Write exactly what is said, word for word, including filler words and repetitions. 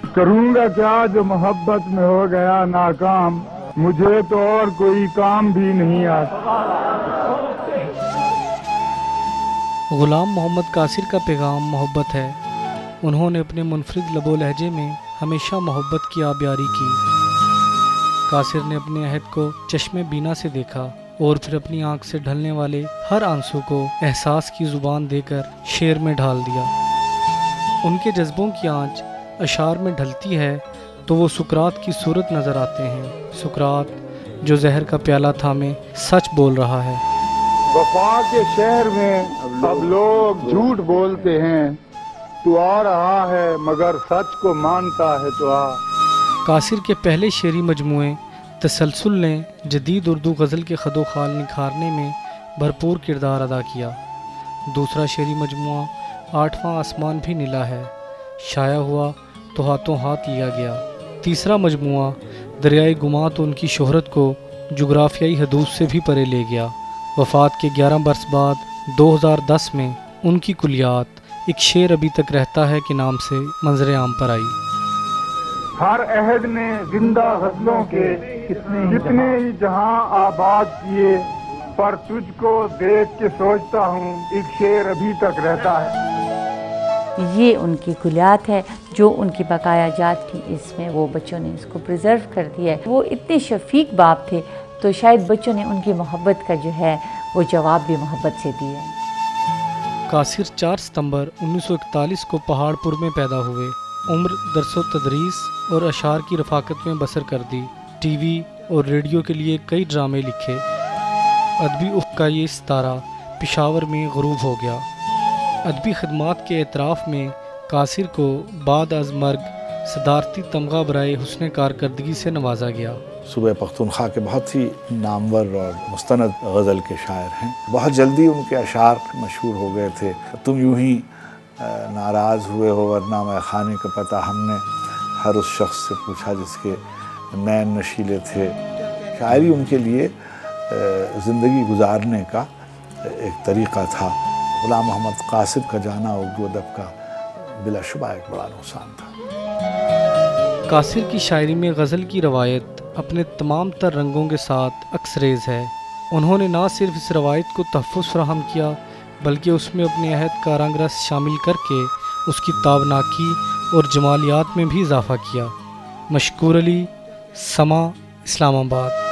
کروں گا کیا جو محبت میں ہو گیا ناکام، مجھے تو اور کوئی کام بھی نہیں آتا۔ غلام محمد قاصر کا پیغام محبت ہے۔ انہوں نے اپنے منفرد لب و لہجے میں ہمیشہ محبت کی آبیاری کی۔ قاصر نے اپنے عہد کو چشم بینا سے دیکھا اور پھر اپنی آنکھ سے ڈھلنے والے ہر آنسو کو احساس کی زبان دے کر شعر میں ڈھال دیا۔ ان کے جذبوں کی آنچ اشعار میں ڈھلتی ہے تو وہ سقراط کی صورت نظر آتے ہیں، سقراط جو زہر کا پیالہ تھامے سچ بول رہا ہے۔ وفا کے شہر میں اب لوگ جھوٹ بولتے ہیں، تو آ رہا ہے مگر سچ کو مانتا ہے تو آ۔ قاصر کے پہلے شعری مجموعے تسلسل نے جدید اردو غزل کے خد و خال نکھارنے میں بھرپور کردار ادا کیا۔ دوسرا شعری مجموعہ آٹھواں آسمان بھی نیلا ہے شائع ہوا تو ہاتھوں ہاتھ لیا گیا۔ تیسرا مجموعہ دریائے گماں تو ان کی شہرت کو جغرافیائی حدود سے بھی پرے لے گیا۔ وفات کے گیارہ برس بعد دو ہزار دس میں ان کی کلیات ایک شعر ابھی تک رہتا ہے کے نام سے منظر عام پر آئی۔ ہر عہد نے زندہ غزلوں کے کتنے ہی جہاں آباد کیے، پر تجھ کو دیکھ کے سوچتا ہوں ایک شعر ابھی تک رہتا ہے۔ یہ ان کی کلیات ہے جو ان کی بقایا جات تھی، اس میں وہ بچوں نے اس کو پریزرو کر دیا ہے۔ وہ اتنے شفیق باپ تھے تو شاید بچوں نے ان کی محبت کا جو ہے وہ جواب بھی محبت سے دیا ہے۔ قاصر چار ستمبر انیس سو اکتالیس کو پہاڑ پور میں پیدا ہوئے۔ عمر درس و تدریس اور اشعار کی رفاقت میں بسر کر دی۔ ٹی وی اور ریڈیو کے لیے کئی ڈرامے لکھے۔ ادبی افق کا یہ ستارہ پشاور میں غروب ہو گیا۔ ادبی خدمات کے اعتراف میں قاصر کو بعد از مرگ صدارتی تمغہ برائے حسن کارکردگی سے نوازا گیا۔ صوبہ پختونخوا کے بہت ہی نامور اور مستند غزل کے شاعر ہیں۔ بہت جلدی ان کے اشعار مشہور ہو گئے تھے۔ تم یوں ہی ناراض ہوئے ہو ورنہ میں خانے کا پتہ ہم نے ہر اس شخص سے پوچھا جس کے نین نشیلے تھے۔ شاعری ان کے لیے زندگی گزارنے کا ایک طریقہ تھا۔ غلام محمد قاصر کا جانا اردو ادب کا بلا شبہ ایک بڑا نقصان تھا۔ قاصر کی شاعری میں غزل کی روایت اپنے تمام تر رنگوں کے ساتھ عکسریز ہے۔ انہوں نے نہ صرف اس روایت کو تحفظ فراہم کیا بلکہ اس میں اپنے عہد کا رنگ رس شامل کر کے اس کی تابناکی اور جمالیات میں بھی اضافہ کیا۔ مشکور علی، سما، اسلام آباد۔